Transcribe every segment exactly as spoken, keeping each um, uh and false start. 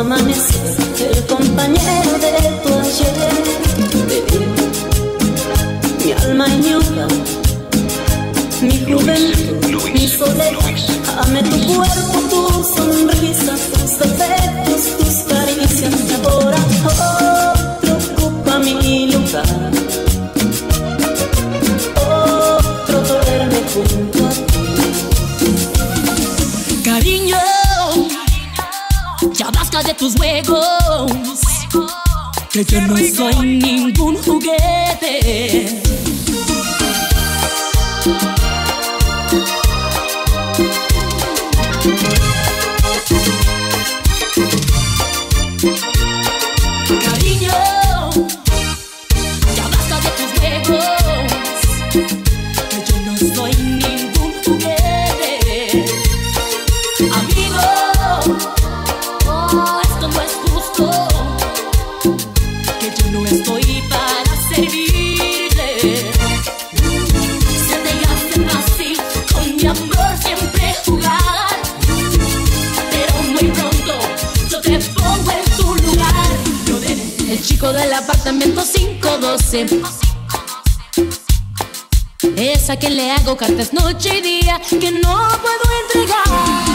amanecer, el compañero de tu ayer. Mi alma y mi hogar, mi juventud, mi soledad. Ame tu cuerpo, tu sonrisa, tus defectos, tus caricias. Y ahora otro ocupa mi lugar, otro duerme junto a ti. Cariño, ya basta de tus juegos, que yo no soy ningún juguete. Cariño, ya basta de tus juegos, que yo no soy ningún juguete. Amigo, oh, esto no es justo, que yo no estoy para servirle. Se te hace fácil con mi amor siempre jugar, pero muy pronto yo te pongo en tu lugar. Yo de el chico del apartamento cinco doce, es a quien le hago cartas noche y día que no puedo entregar.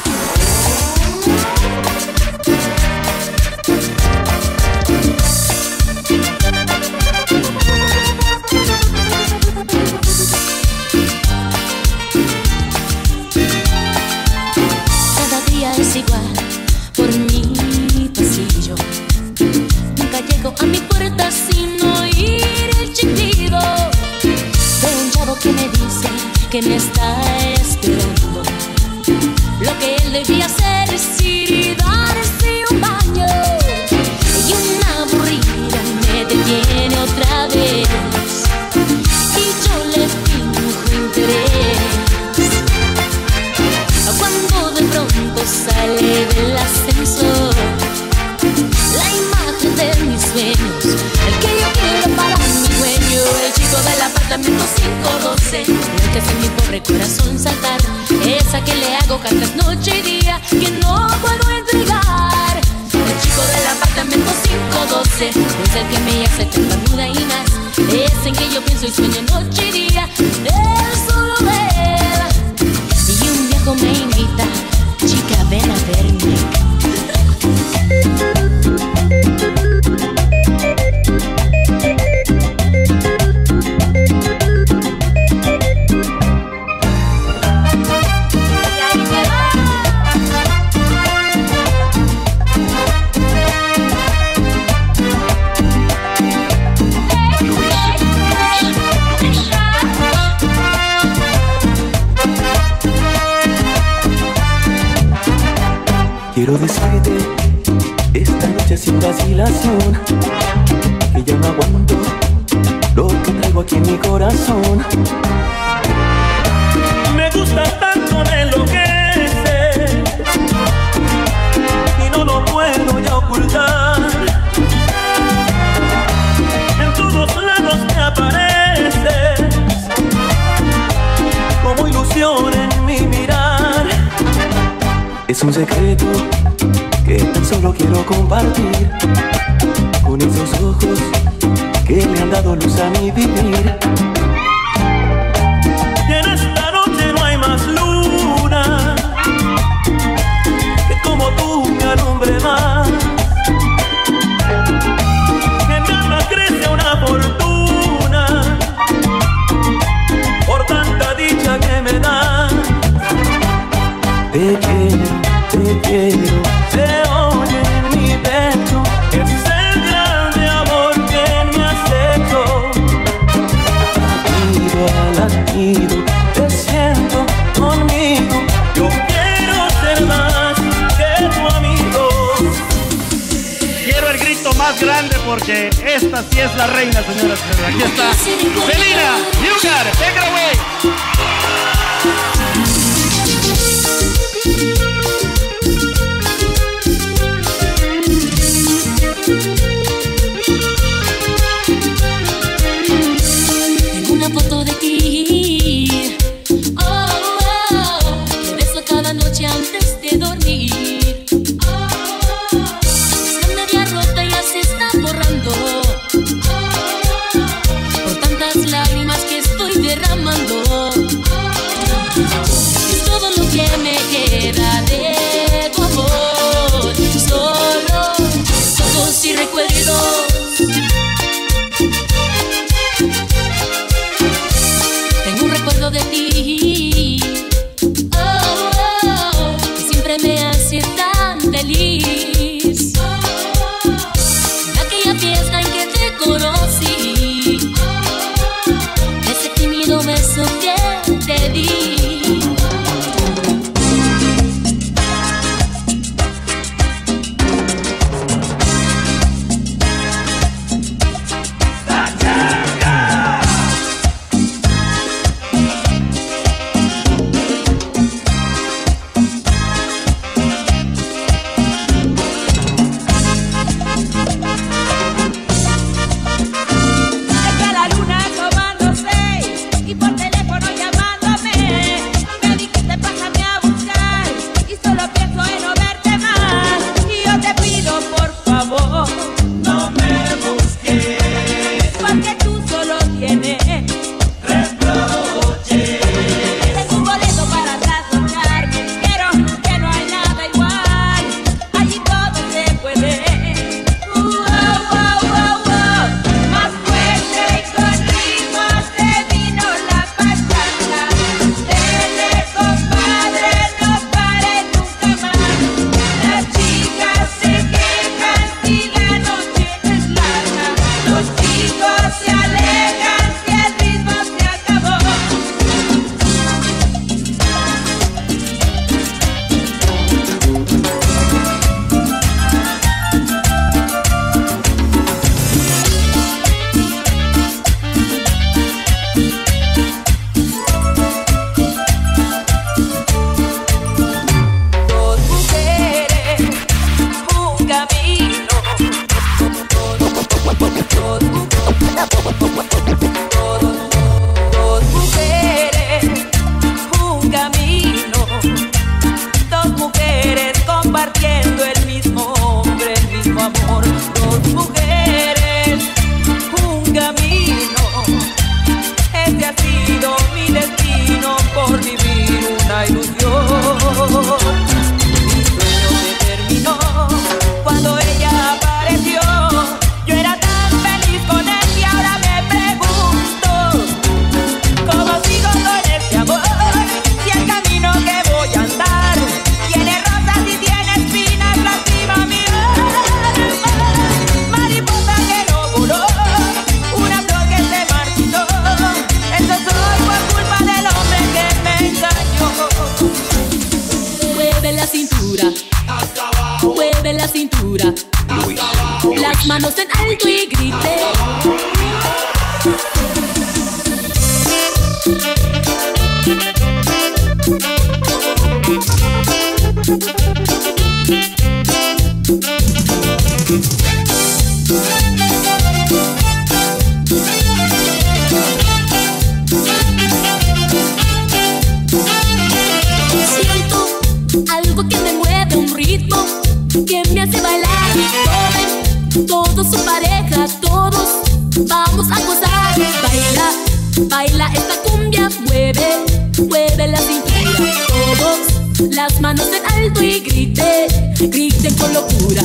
Cada día es igual por mi pasillo. Nunca llego a mi puerta sin oír el chiflido de un chavo que me dice que me está esperando. Lo que él debía hacer es ir y darse un baño, y una aburrida me detiene otra vez, y yo le finjo interés. Cuando de pronto sale del ascensor la imagen de mis sueños, el que yo quiero para mi dueño, el chico del apartamento cinco doce, el que hace mi pobre corazón saltar, es a que le hago cartas noche y día que no puedo entregar. El chico del apartamento cinco doce es el que me hace tartamuda y más, es en que yo pienso y sueño noche y día, él solo él. Y un viejo me invita, chica ven a verme. Quiero decirte esta noche sin vacilación que ya no aguanto lo que traigo aquí en mi corazón. Me gusta tanto, me enloquece y no lo puedo ya ocultar. En todos lados me apareces como ilusión en mi mirar. Es un secreto que tan solo quiero compartir con esos ojos que le han dado luz a mi vivir. Y en esta noche no hay más luna que como tú me alumbre más. En mi alma crece una fortuna por tanta dicha que me da. Te quiero, te quiero, se oye en mi pecho, es el grande amor que me has hecho. Latido a latido, te siento conmigo, yo quiero ser más que tu amigo. Quiero el grito más grande porque esta sí es la reina, señoras y señores. Aquí está Selena, you got it, take it away. Tengo una foto de ti, oh, oh, te beso cada noche antes de dormir, oh, locura. Luis, Las manos en alto y grite. Siento algo que me mueve, un ritmo que me hace bailar. Tomen todos su pareja, todos vamos a gozar. Baila, baila esta cumbia, mueve, mueve la cintura. Todos las manos en alto y grite, griten con locura.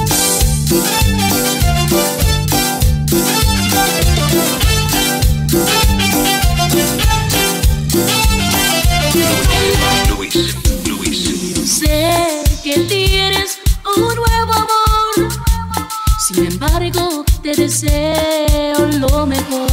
Luis, Luis. Sé que tienes un nuevo amor, sin embargo te deseo lo mejor.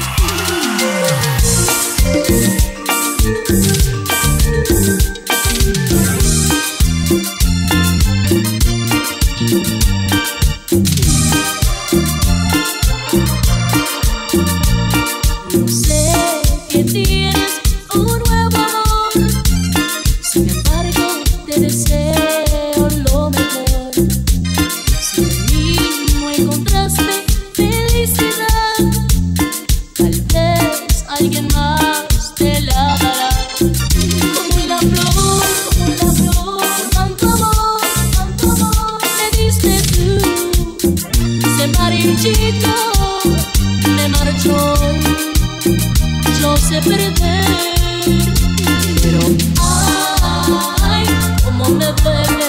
Sé que tienes un nuevo amor, sin embargo te deseo lo mejor. Si en mí no encontraste felicidad, tal vez alguien más te la dará. Como la flor, como la flor, tanto amor, tanto amor me diste tú. Se marchito, me marchó. Yo sé perder, pero ay, cómo me duele.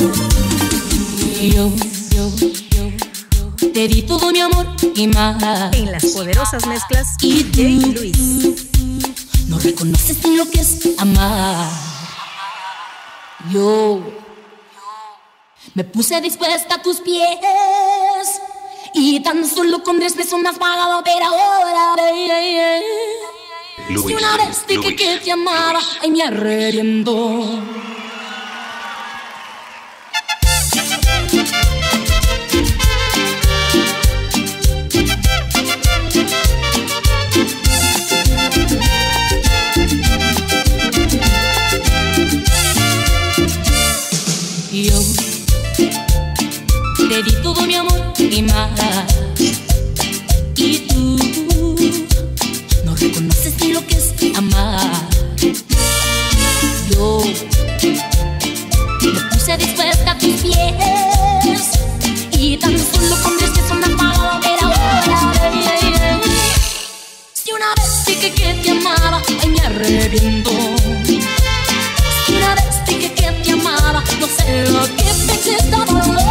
Yo, yo, yo, yo te di todo mi amor y más. En las poderosas mezclas, Y D J tú Luis. no reconoces ni lo que es amar. Yo me puse dispuesta a tus pies y tan solo con tres besos me has pagado, pero ahora ay, ay, ay. Luis, Si una vez dije Luis, que te amaba, Luis. ay, me arrepiento. Yo te di todo mi amor y más. Y tú no reconoces ni lo que es amar. Yo me puse dispuesta a tus pies y tan solo con tres besos me has pagado, pero ahora ay, ay, ay. Si una vez dije que te amaba, ay, me arrepiento. Si una vez dije que te amaba, no sé lo que pensé, estaba loca.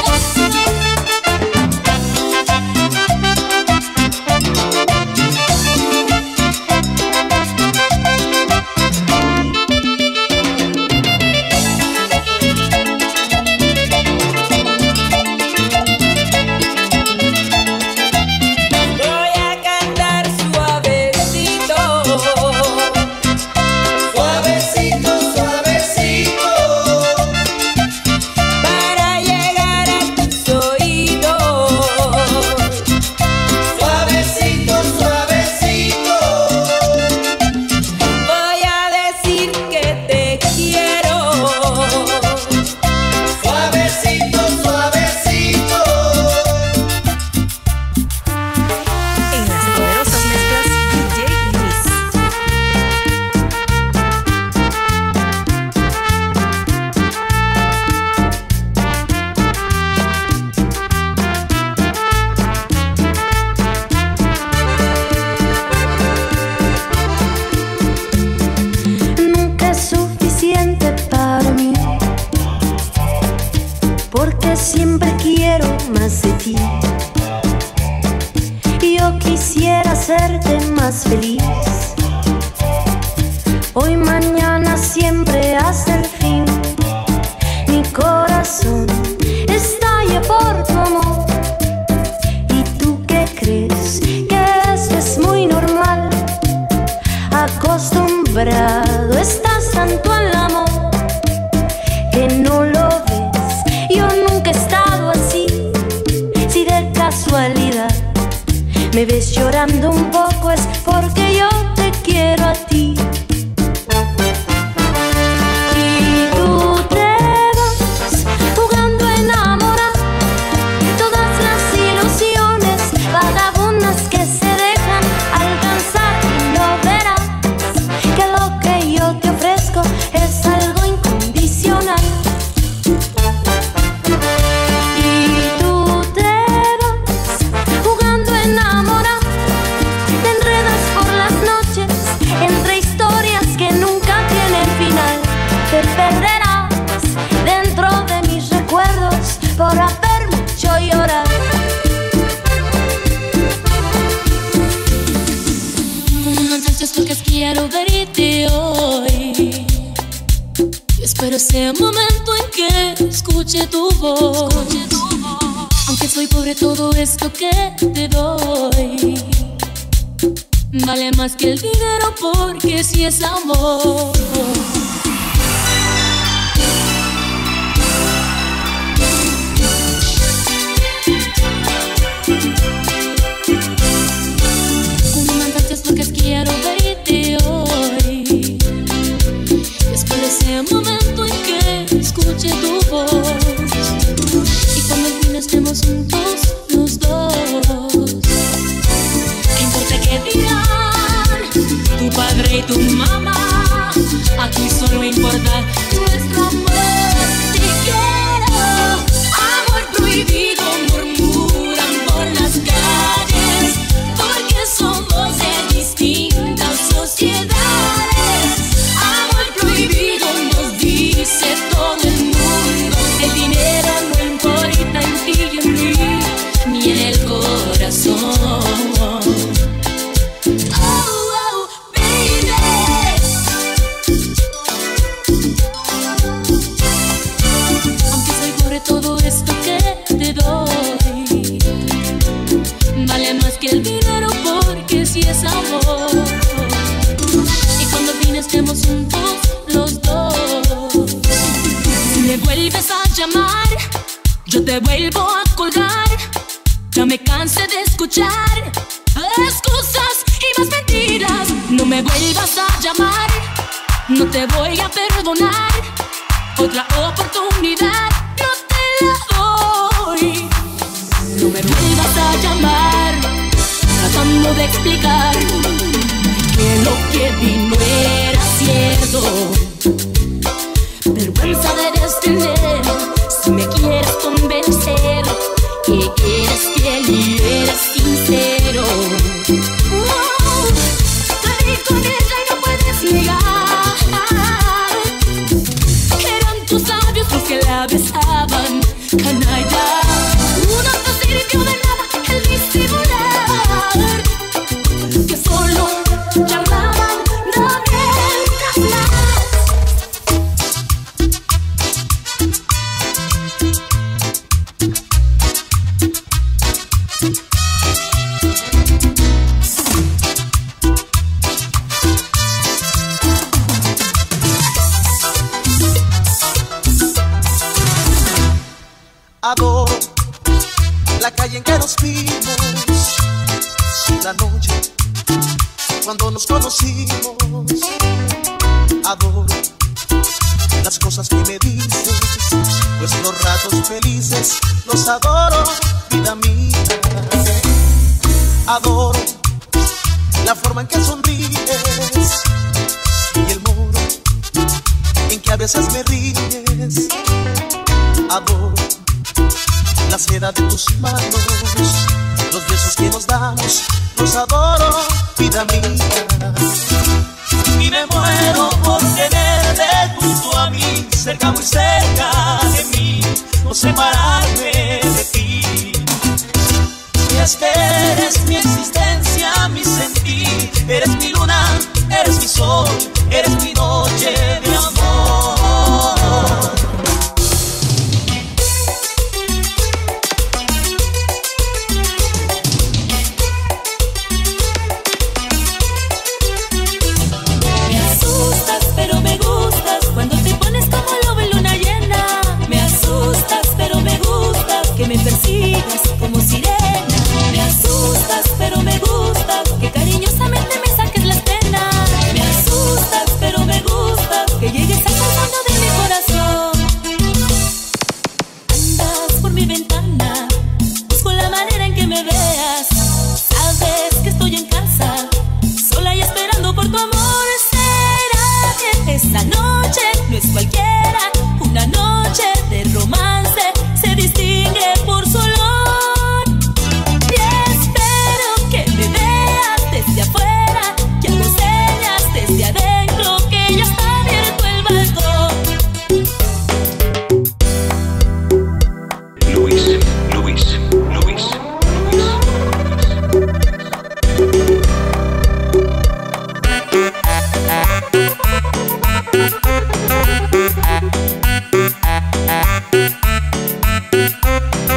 Voy a cantar suavecito, suavecito, suavecito, para llegar a tus oídos. Suavecito, suavecito, voy a decir que te quiero. Suavecito, suavecito. En las poderosas mezclas, D J Luis. Nunca es suficiente para mí, porque siempre quiero más de ti. Yo quisiera hacerte más feliz, hoy, mañana, siempre hasta el fin. Mi corazón estalla por tu amor. ¿Y tú qué crees? Que esto es muy normal. Acostumbrado estás tanto al amor que no lo ves. Yo nunca he estado me ves llorando un poco es porque yo te quiero a ti. Y tú te vas jugando a enamorar todas las ilusiones vagabundas que se dejan alcanzar. Y no verás que lo que yo te ofrezco es algo incondicional. Por hacerme yo llorar. Entonces lo que quiero verte hoy. Yo espero ese momento en que escuche tu voz. Aunque soy pobre, todo esto que te doy vale más que el dinero, porque si es amor. Quiero verte hoy. Espero ese momento en que escuche tu voz. Y cuando al fin estemos juntos los dos, ¿qué importa qué dirán tu padre y tu mamá? Aquí solo importa nuestro amor. Te quiero, amor prohibido, murmuran por las calles, porque somos de distintas sociedades. Amor prohibido nos dice todo el mundo. El dinero no importa en ti y en mí, ni en el corazón. Oh, oh, baby. Aunque soy pobre, todo esto que te doy vale más que el dinero, porque si es amor. Y cuando al fin estemos juntos los dos, si me vuelves a llamar, yo te vuelvo a colgar. Ya me cansé de escuchar excusas y más mentiras. No me vuelvas a llamar, no te voy a perdonar. Otra oportunidad no te la doy. No me vuelvas a llamar tratando de explicar que lo que vi no era cierto. Vergüenza debes tener si me quieres convencer que eres fiel y eres sincero. Oh, salí con ella y no puedes negar que eran tus labios los que la besaban, canalla. Uno no sirvió de nada el disimular, que solo llamaban no mientras más. Adoro la calle en que nos vimos, la noche cuando nos conocimos. Adoro las cosas que me dices, pues los ratos felices los adoro, vida mía. Adoro la forma en que sonríes y el modo en que a veces me ríes. Adoro la seda de tus manos, los besos que nos damos, los adoro, vida mía. Y me muero por tenerte junto a mí, cerca, muy cerca de mí, no separarme de ti. Y es que eres mi existencia, mi sentir, eres mi luna, eres mi sol, eres mi noche de amor. Que me persigas como sirena. Me asustas pero me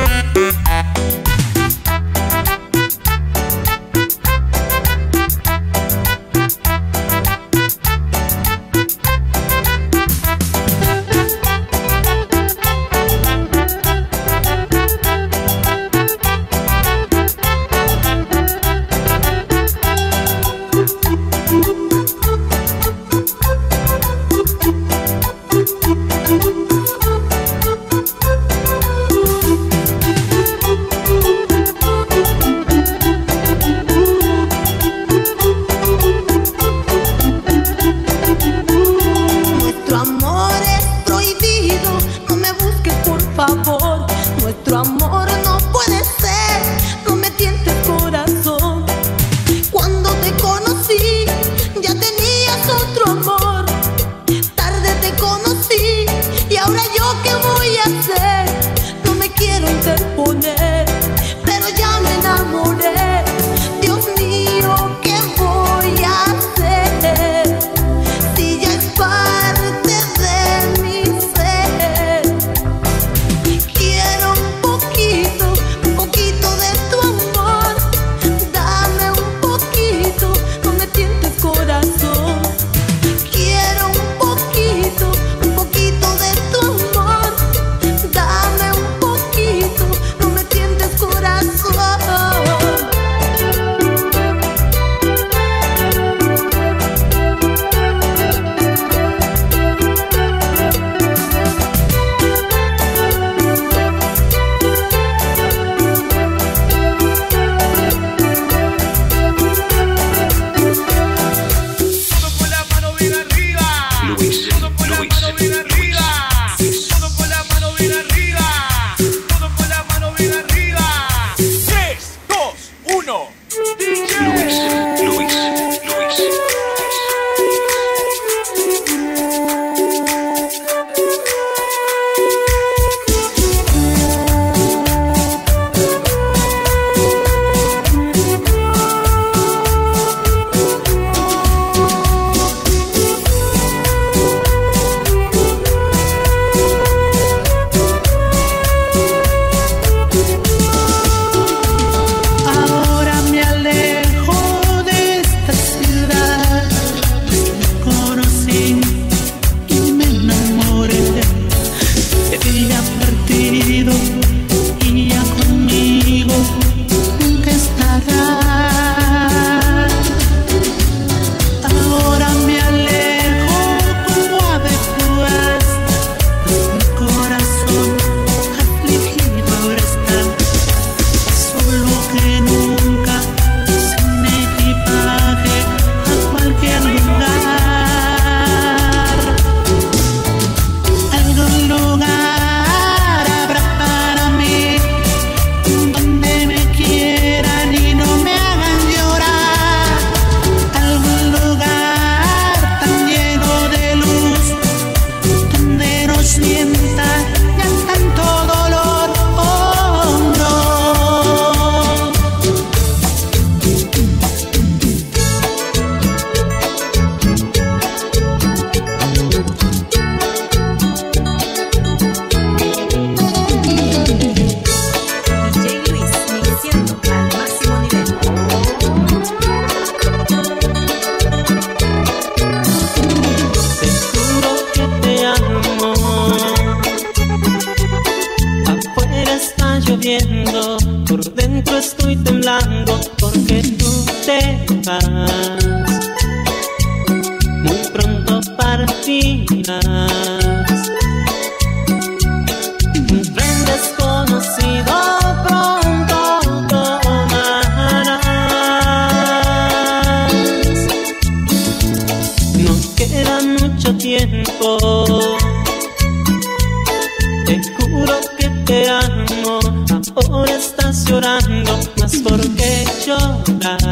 Ahora estás llorando, más porque lloras.